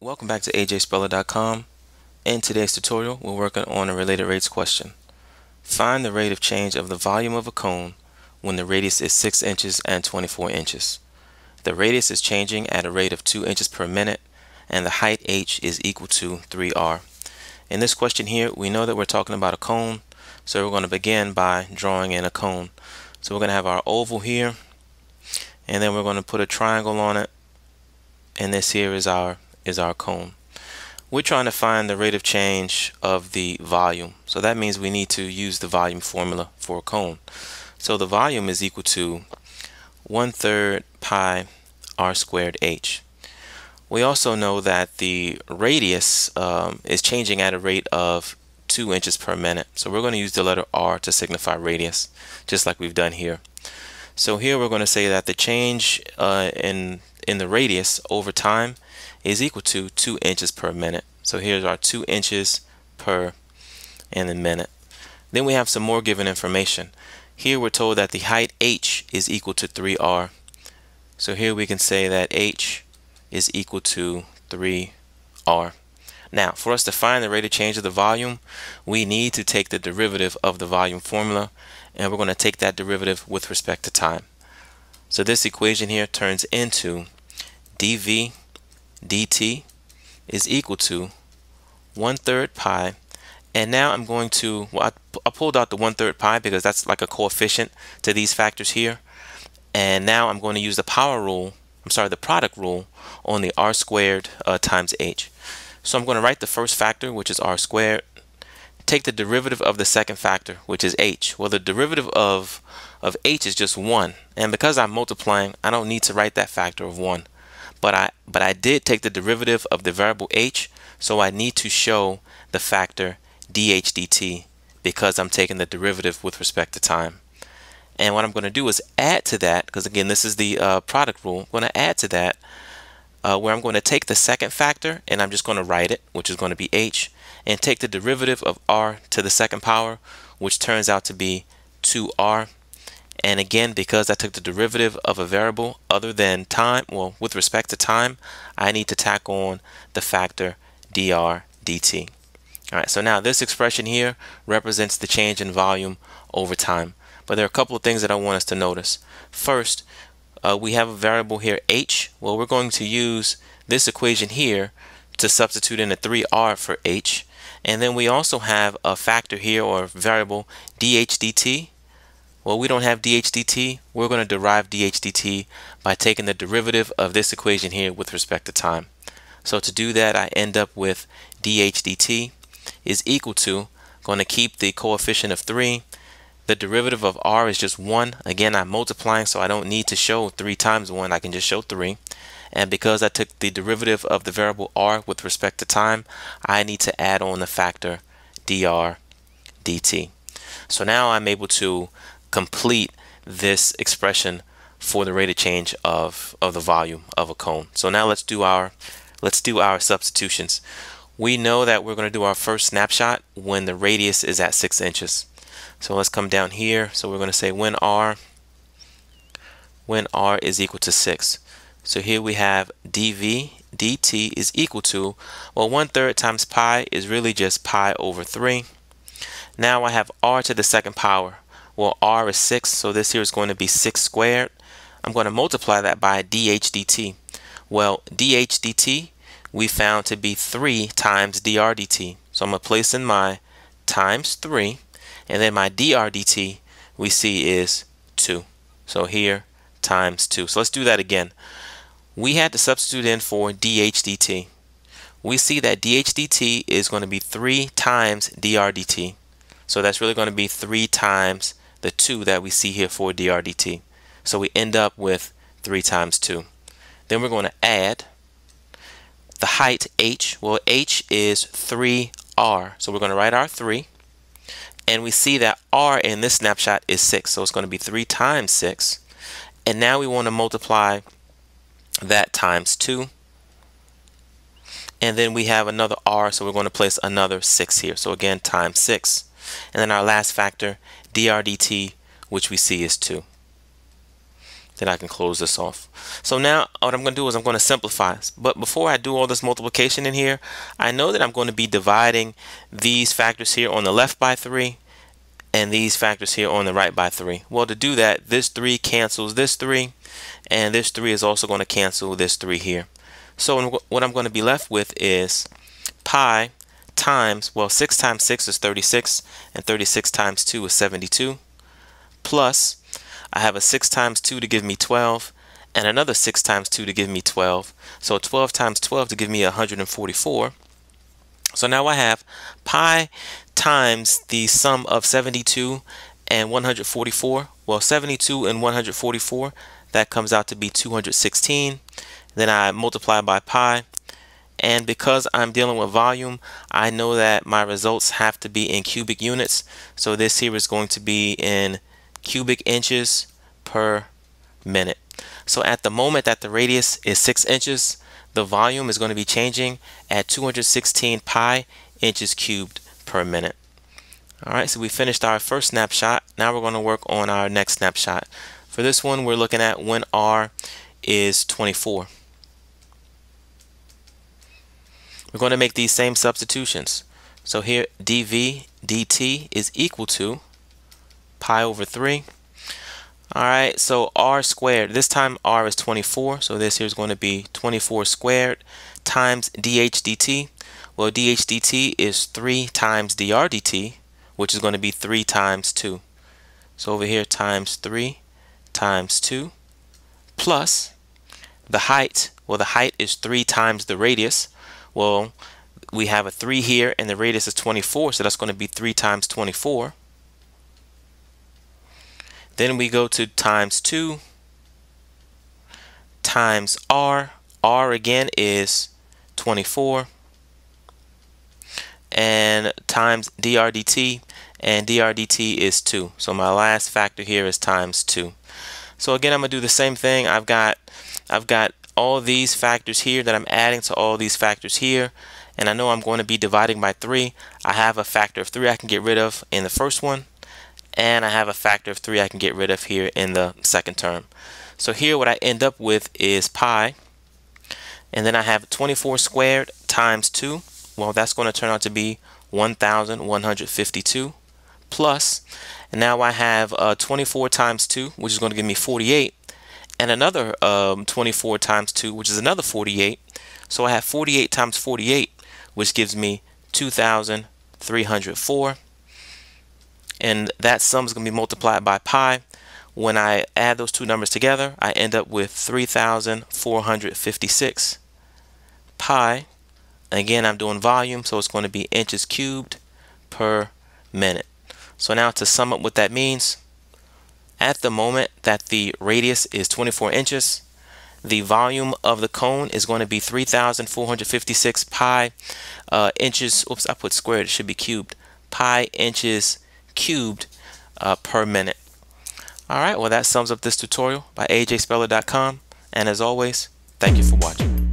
Welcome back to ajspeller.com. In today's tutorial, we're working on a related rates question. Find the rate of change of the volume of a cone when the radius is 6 inches and 24 inches. The radius is changing at a rate of 2 inches per minute, and the height h is equal to 3r. In this question here, we know that we're talking about a cone, so we're going to begin by drawing in a cone. So we're going to have our oval here, and then we're going to put a triangle on it, and this here is our cone. We're trying to find the rate of change of the volume. So that means we need to use the volume formula for a cone. So the volume is equal to 1/3 pi r squared h. We also know that the radius is changing at a rate of 2 inches per minute. So we're going to use the letter r to signify radius, just like we've done here. So here we're going to say that the change in the radius over time is equal to 2 inches per minute. So here's our 2 inches per in the minute. Then we have some more given information. Here we're told that the height h is equal to 3r. So here we can say that h is equal to 3r. Now, for us to find the rate of change of the volume, we need to take the derivative of the volume formula, and we're going to take that derivative with respect to time. So this equation here turns into dv dt is equal to 1/3 pi, and now I'm going to, I pulled out the 1/3 pi because that's like a coefficient to these factors here, and now I'm going to use the the product rule on the r squared times h. So I'm going to write the first factor, which is r squared, take the derivative of the second factor, which is h. Well, the derivative of h is just 1, and because I'm multiplying, I don't need to write that factor of 1. But I did take the derivative of the variable h, so I need to show the factor dh dt because I'm taking the derivative with respect to time. And what I'm going to do is add to that, because again this is the product rule. I'm going to add to that where I'm going to take the second factor and I'm just going to write it, which is going to be h, and take the derivative of r to the second power, which turns out to be 2r. And again, because I took the derivative of a variable other than time, well, with respect to time, I need to tack on the factor dr dt. All right, so now this expression here represents the change in volume over time. But there are a couple of things that I want us to notice. First, we have a variable here, h. Well, we're going to use this equation here to substitute in a 3r for h. And then we also have a factor here, or variable, dh dt. Well, we don't have dh dt. We're going to derive dh dt by taking the derivative of this equation here with respect to time. So to do that, I end up with dh dt is equal to, going to keep the coefficient of 3. The derivative of r is just 1. Again, I'm multiplying, so I don't need to show 3 times 1. I can just show 3. And because I took the derivative of the variable r with respect to time, I need to add on the factor dr dt. So now I'm able to complete this expression for the rate of change of the volume of a cone. So now let's do our substitutions. We know that we're going to do our first snapshot when the radius is at 6 inches. So let's come down here. So we're going to say when r is equal to 6. So here we have dv dt is equal to, well, 1/3 times pi is really just pi over 3. Now I have r to the second power. Well, r is 6, so this here is going to be 6 squared. I'm going to multiply that by dh dt. Well, dh dt we found to be 3 times dr dt. So I'm going to place in my times 3, and then my dr dt we see is 2. So here times 2. So let's do that again. We had to substitute in for dh dt. We see that dh dt is going to be 3 times dr dt. So that's really going to be 3 times the 2 that we see here for dr dt. So we end up with 3 times 2. Then we're going to add the height h. Well, h is 3r. So we're going to write our 3. And we see that r in this snapshot is 6. So it's going to be 3 times 6. And now we want to multiply that times 2. And then we have another r. So we're going to place another 6 here. So again, times 6. And then our last factor, dr dt, which we see is 2. then I can close this off. So now what I'm going to do is I'm going to simplify. But before I do all this multiplication in here, I know that I'm going to be dividing these factors here on the left by 3 and these factors here on the right by 3. Well, to do that, this 3 cancels this 3, and this 3 is also going to cancel this 3 here. So what I'm going to be left with is pi times, well, 6 times 6 is 36, and 36 times 2 is 72, plus I have a 6 times 2 to give me 12, and another 6 times 2 to give me 12. So 12 times 12 to give me 144. So now I have pi times the sum of 72 and 144. Well, 72 and 144, that comes out to be 216. Then I multiply by pi. And because I'm dealing with volume, I know that my results have to be in cubic units. So this here is going to be in cubic inches per minute. So at the moment that the radius is 6 inches, the volume is going to be changing at 216 pi inches cubed per minute. Alright, so we finished our first snapshot. Now we're going to work on our next snapshot. For this one, we're looking at when r is 24. We're going to make these same substitutions. So here dv dt is equal to pi over 3. Alright, so r squared, this time r is 24, so this here is going to be 24 squared times dh dt. Well, dh dt is 3 times dr dt, which is going to be 3 times 2. So over here times 3 times 2 plus the height. Well, the height is 3 times the radius. Well, we have a 3 here and the radius is 24, so that's going to be 3 times 24. Then we go to times 2 times r. R again is 24. And times dr dt, and dr dt is 2. So my last factor here is times 2. So again, I'm going to do the same thing. I've got all these factors here that I'm adding to all these factors here. And I know I'm going to be dividing by 3. I have a factor of 3 I can get rid of in the first one. And I have a factor of 3 I can get rid of here in the second term. So here what I end up with is pi. And then I have 24 squared times 2. Well, that's going to turn out to be 1,152 plus. And now I have 24 times 2, which is going to give me 48. And another 24 times 2, which is another 48. So I have 48 times 48, which gives me 2,304. And that sum is going to be multiplied by pi. When I add those two numbers together, I end up with 3,456 pi. Again, I'm doing volume, so it's going to be inches cubed per minute. So now to sum up what that means, at the moment that the radius is 24 inches, the volume of the cone is going to be 3,456 pi inches. Oops, I put squared, it should be cubed. Pi inches cubed per minute. Alright, well that sums up this tutorial by ajspeller.com, and as always, thank you for watching.